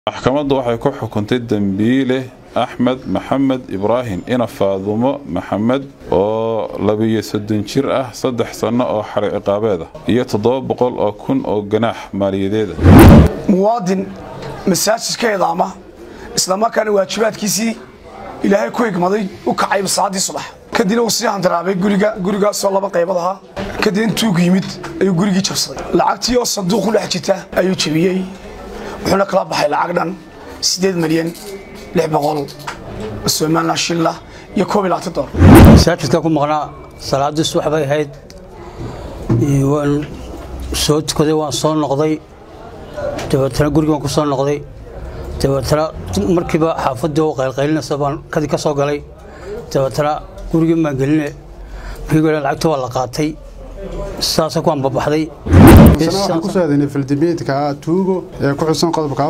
maxkamaddu waxay ku xukuntay dambiile Axmed Maxamed Ibrahim ina Faadumo Maxamed oo 32 jir ah 3 sano oo xarig ciqaabeed iyo 700 oo kun oo ganaax maaliyadeed muwaadin masaajidkeeda ama isla markaana waajibaadkiisii ilaahay ku igmaday u kacay saacadii subax kadib uu si handaraabay guriga soo laba qaybood aha kadib intuu yimid ayuu gurigii jabsaday lacagtii oo sanduuq u dhex jirta ayuu jabiyay wuxuuna kala baxay lacag dhan 8 milyan 600 Soomaaliya shillah iyo $12 masaajidka ku maqnaa salaadii subax bay ahayd waan soo tukaday waan soo noqday dabeetana guriga waan ku soo noqday dabeetana markiiba xaafadda oo qaylqaylinaysa baan ka soo galay dabeetana guriga ma gelinay guriga lacagta waa la qaatay saasa ku anbabaxday waxaan ku soo aaday fildibeedka tuugo ee ku xusan qodobka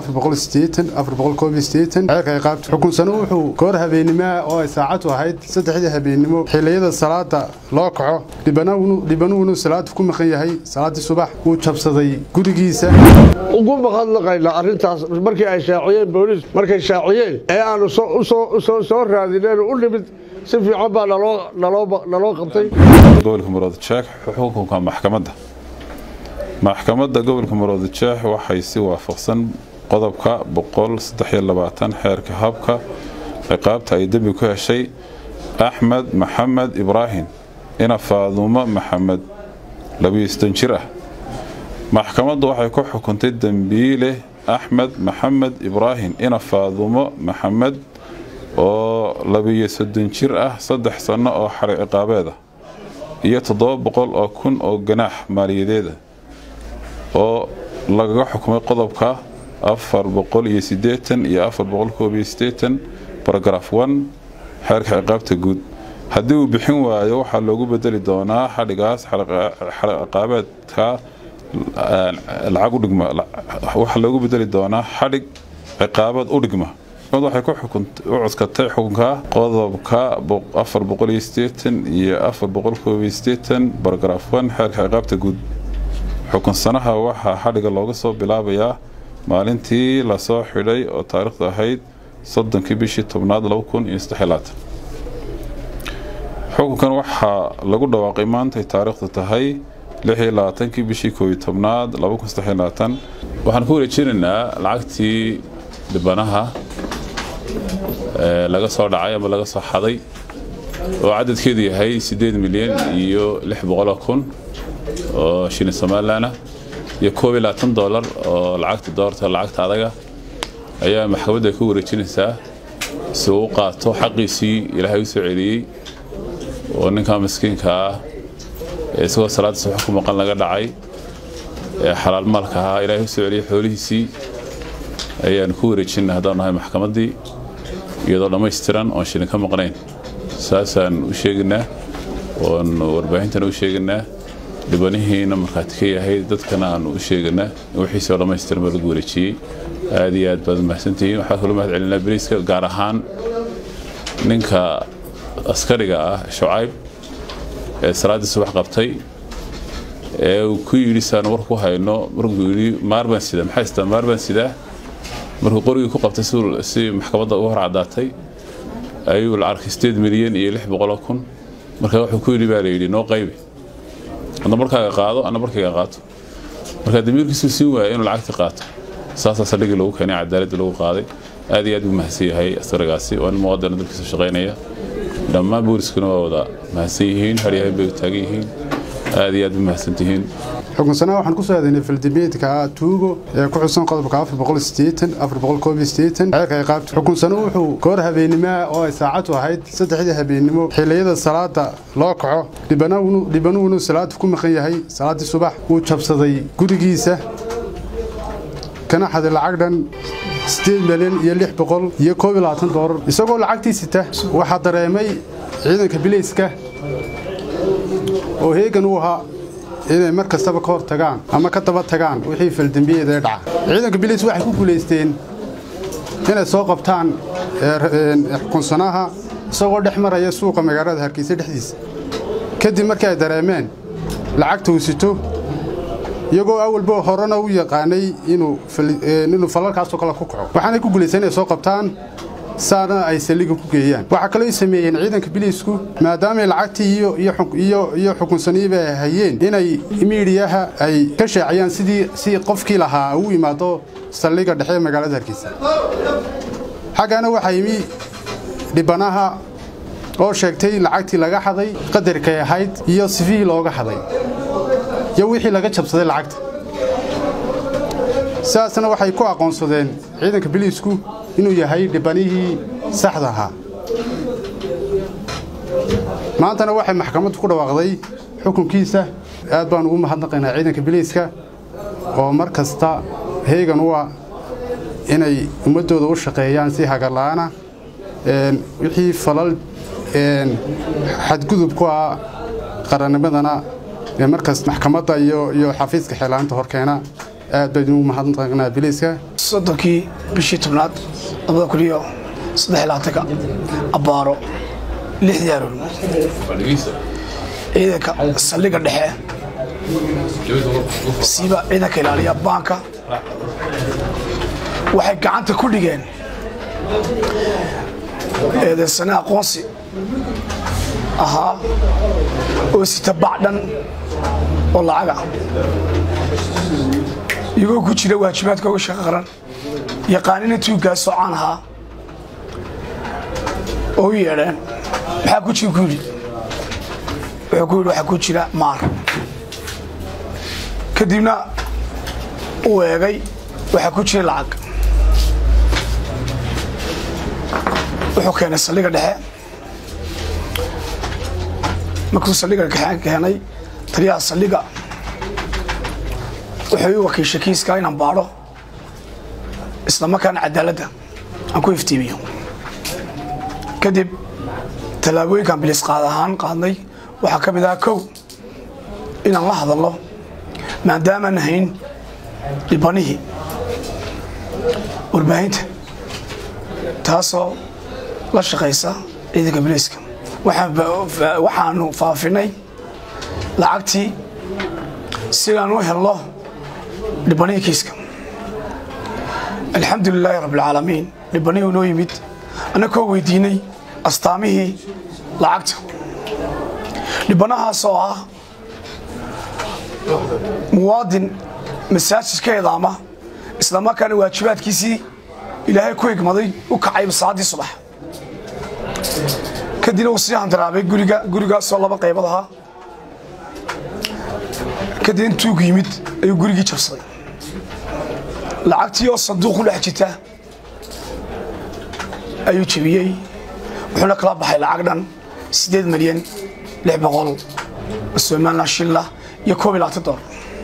480 ay qaabto xukun sano wuxuu goor habeenimo oo ay saacad ahayd 3 habeenimo xiliyada salaada loo kaco dhibanuuna salaad ku maqan yahay salaadii subax uu jabsaday gurigiisa ugu maqadlaqayna arintaas markii ay shaaciyeen booliis markay shaaciyeen ee aanu soo raadineen u nimid si fiican baa naloo qabtay gobolka Muruudsheekh xukunka maxkamadda gobolka Muruudsheekh waxay si waafaqsan qodobka 123 xeerka habka ciqaabta ay dambi ku heshay Axmed Maxamed Ibrahim ina Faadumo Maxamed 22 jir ah maxkamaddu waxay ku xukuntay dambiile Axmed Maxamed Ibrahim ina Faadumo Maxamed oo 32 jir ah 3 sano oo xarig ciqaabeed iyo 700 oo kun oo ganaax maaliyadeed oo laga xukumay qodobka 480 iyo 481 paragraph 1 xeerka ciqaabta guud haddii uu bixin waayo waxa loogu bedeli doonaa xadhigaas ciqaabeedka lacag u dhigma waxa loogu bedeli doonaa xadhig ciqaabad u dhigma waxay ku cuskatay xukunka qodobka 480 iyo 481 paragraph 1 xeerka ciqaabta guud xukun sanaha waxa xadhiga looga soo bilaabayaa maalintii la soo xidhay oo taariikhda ahayd 30 bishii 10aad 2023 xukunkan waxa lagu dhawaaqay maanta taariikhdu tahay 26 bishii 10aad 2023 waxaan ku wareejinaynaa lacagtii dibanaha laga soo dhacay ama laga soo xaday oo cadadkeedu yahay 8 milyan iyo 600 kun oo shilin Soomaaliya iyo $12 oo lacagta adaga ayaa maxkamadda ku wareejinaysaa si uu qaato xaqiisii Ilaahay u soo celiyay oo ninka miskiinka ah ee soo salaad subax ku maqan laga dhacay ee xalaal maalka ah Ilaahay u soo celiyay xoolihiisii ayaan ku wareejinaa hadanahay maxkamaddii iyadoo dhameystiran oo shilin ka maqnayn saasaan u sheegnaa oo warbaahintan u sheegnaa dibanihiina markaad ka yahay dadkana aan u sheegnaa wixii soo dhameystiran lagu wareejiyay aad iyo aad baad mahadsantihiin waxa kale mahad celinaa bariiska gaar ahaan ninka askariga ah Shucayb ee salaadii subax qabtay ee uu ku yiri saan war ku hayno markuu yiri maarban sida maxay istaa maarban sida markuu qoriga ku qabtay si maxkamadda u horcadaatay ayuu la arkay 8 milyan iyo 600 kun marka wuxuu ku yiri baa leeyay noo qaybi ana markaa qaado ana markaa qaato marka damiirkiisu si waayay inuu lacagta qaato saasa sadhiga lagu keenay cadaalad lagu qaaday aad iyo aad u mahadsan yahay asragaasi oo muwaadin dalkiisa shaqeynaya dhammaan booliskuna waa wada mahadsan yihiin hariyahay bay taagan yihiin aad iyo aad u mahadsantihiin xukun sano waxaan ku soo aaday fildibeedka tuugo ee ku xusan qodobka 480 ay qaabto xukun sano wuxuu goor habeenimo oo ay saacad ahayd 3 habeenimo xiliyada salaada loo kaco dhibanuuna salaad ku maqan yahay salaadii subax uu jabsaday gurigiisa kana xaday lacag dhan 8 milyan iyo 600 iyo $12 isagoo lacagtiisa waxa dareemay ciidanka bilayska oo heegan u ahaa inay mar kastaba ka hor tagaan ama ka daba tagaan wixii faldambiyeeda dhaca ciidanka bilis waxay ku guuleysteen inay soo qabtaan xukunsanaha isagoo dhex maraya suuqa magaalada Hargeysa dhexdiisa kadib markii ay dareemeen lacagta uu sito iyagoo awalba horena u yaqaanay inuu falalkaas oo kale ku kaco waxaanay ku guulaysan inay soo qabtaan saana ay saliga ku geeyaan waxa kale ay sameeyeen ciidanka biliisku maadaama lacagtii iyo xukunsaniiba hayeen inay miidiyaha ay ka shaaciyaan si qofkii lahaa uu yimaado saliga dhexe magaalada Hargeysa xagana waxa yimi dhibanaha oo sheegtay lacagtii laga xaday qadarka ahayd iyo civil looga xaday iyo wixii laga jabsaday lacagta saasna waxay ku aqoonsadeen ciidanka biliisku inuu yahay dhibanihii saxda ahaa maantana waxay maxkamaddu ku dhawaaqday xukunkiisa aad baan ugu mahadnaqaynaa ciidanka biliiska oo mar kasta heegan u ah inay ummadooda u shaqeeyaan si hagar la'aan wixii falal xadgudub ku ah qarannimadana markaas maxkamadda iyo xafiiska xeelaanta horkeena aad baan ugu mahadnaqaynaa biliiska sodonkii bishii tobnaad 2023 abaaro 6 yaaroon ciidanka saldhigga dhexe siiba ciidanka ilaaliya baanka waxay gacanta ku dhigeen eedeysana aqoonsi ahaa oo sita bacdan oo lacaga iyagoo ku jira waajibaadka uga shaqo qaran yaqaanina tuugaas oo caan ahaa oo yeedheen maxaa ku jira guuli wuxuu ku yidhi waxaa ku jira maar kadibna uu eegay waxaa ku jira lacag wuxuu keenay saldhigga dhexe markuu saldhigga keenay taliyaha saldhigga wuxuu u wakiishay kiiska inaan baadho isla markaana cadaaladda aan ku iftiimiyo kadib tallaabooyinkan bilis qaadnay waxaa ka mid ah kow inaan la hadalno maadaamaan hayn dhibanihii warbaahinta taasoo la shaqaysa ciidanka biliiska waxaanu faafinay lacagtii sidaan u helno dhibanihii kiiska alxamdulilaahi rabbilcaalamiin dhibanihii noo yimid annagoo weydiinay astaamihii lacagta dhibanahaas oo ah muwaadin masaajidka eedaama isla markaana waajibaadkiisii ilaahay ku higmaday u kacay saacadii subax kadibna uu sii handaraabay gurigaasoo 2 qaybood ahaa kadib intuu yimid ayuu gurigii jabsaday lacagtii oo sanduuq ku dhex jirta ayuu jabiyey wuxuuna kala baxay lacag dhan 8,600,000 Somaliland shilling iyo $21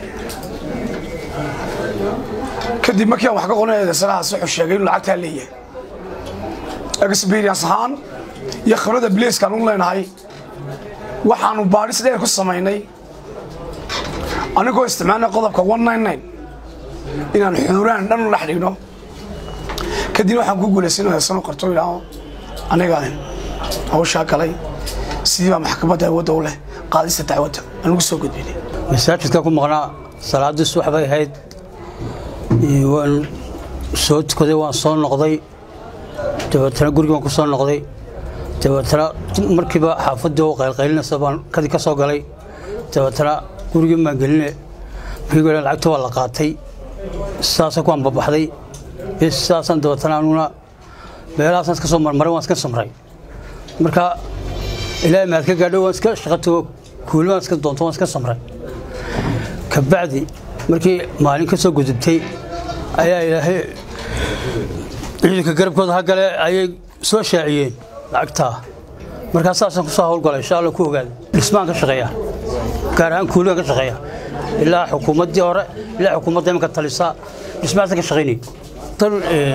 kadib markii aan wax ka qonayo salaas wuxuu sheegay in lacagta leeyahay experience ahaan iyo khibrada biliiska aan u leenahay waxaanu baadhis dheer ku sameynay anigoo isticmaalnay qodobka 199 inaan xuraan dhan u dhaxdhigno kadib waxaan ku guulaysanay sano qorto ilaa aniga hawsha kalay sidii maxkamadda awood u leh qaadista dacwadda anigu soo gudbinay masaajidka ku maqnaa salaadii subax bay ahayd waan soo tukaday waan soo noqday dabeetana gurigaan ku soo noqday dabeetana markiiba xaafadda oo qaylqaylinaysa baan kadib ka soo galay dabeetana gurigii maan gelinay biigolan lacagta waa la qaatay saasa ku anbabaxday saasan dabeetana anuguna meelahaasaan iska soo marmaray waan iska samray marka ilaahay maad ka gaadho waan iska shaqato kuuli waan iska doonto waan iska samray kabacdi markii maalin ka soo gudubtay ayaa ilaahay ciidanka garabkooda ha gale ayay soo shaaciyeen lacagta marka saasaan ku soo hawlgalay insha Allah ku ogaado dhismaan ka shaqeeya gaar ahaan kuuliga ka shaqeeya ilaa xukuumaddii hore ilaa xukuumadda imika talisa dhismaanta ka shaqeynay tan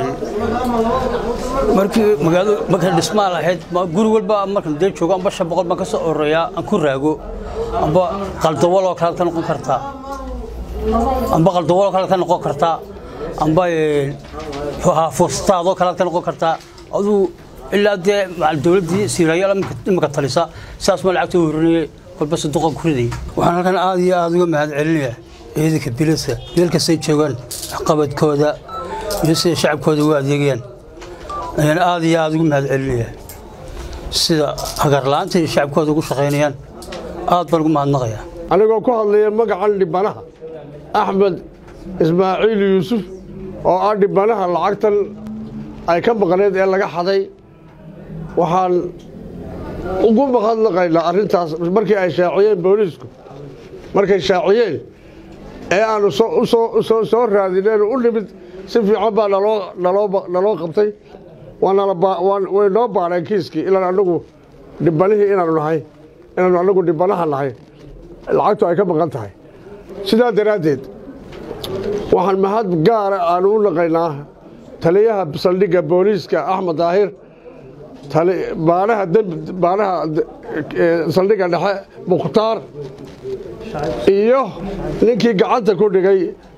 markii magaalada marka dhismaa lahayd guri walba markan dee joogo amba 500 baan ka soo oreeyaa aan ku raago amba qaldawal oo kale ka noqon kartaa amba qaldawal oo kale ka noqon kartaa amba furstaadoo kale ka noqon kartaa aduu ilaa dee dawladdii siirayaal imika talisa saas ma lacagta u horinayay kolba saduqa ku riday waxaan halkan aad iyo aad uga mahad celinayaa ciidanka biliska meel kastay joogaan waxqabadkooda iyo sida shacabkooda u adeegayaan ayaan aad iyo aad ugu mahadcelinayaa sida hagarlaanta iyo shacabkooda ugu shaqaynayaan aad baan ugu mahadnaqayaa anigoo ku hadlaya magacan dhibanaha axmed ismaaciil yuusuf oo ah dhibanaha lacagtan ay ka maqneed ee laga xaday waxaan ugu mahadnaqaynaa arrintaas markii ay shaaciyeen booliisku markay shaaciyeen ee aanu soo raadineen u nimid si fiican baa naloo qabtay way noo baareen kiiskii ilaan anagu dhibanihii inaanu anagu dhibanaha nahay lacagtu ay ka maqan tahay sidaa daraaddeed waxaan mahad gaara aanu u naqaynaa taliyaha saldhigga booliiska axmed daahir baanaha saldhigga dhexe mukhtaar iyo ninkii gacanta ku dhigay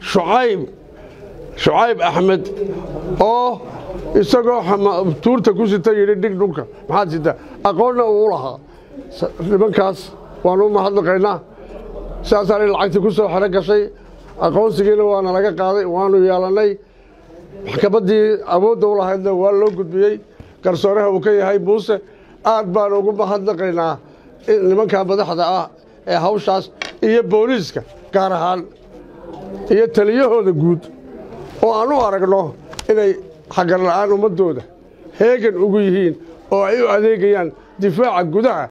shucayb axmed oo isagoo tuurta ku sita yidhi dhig dhulka maxaad sita aqoonna uu lahaa nimankaas waanu u mahadnaqaynaa sidaasaanay lacagtii ku soo xero gashay aqoonsigiina waana laga qaaday waanu yeelannay maxkamaddii awoodda u lahaydna waa loo gudbiyey garsooraha uu ka yahay muuse aad baanu ugu mahadnaqaynaa nimanka madaxda ah ee hawshaas iyo booliiska gaar ahaan iyo taliyahooda guud oo aan u aragno inay xagar la'aan ummaddooda heegan ugu yihiin oo ay u adeegayaan difaaca gudaha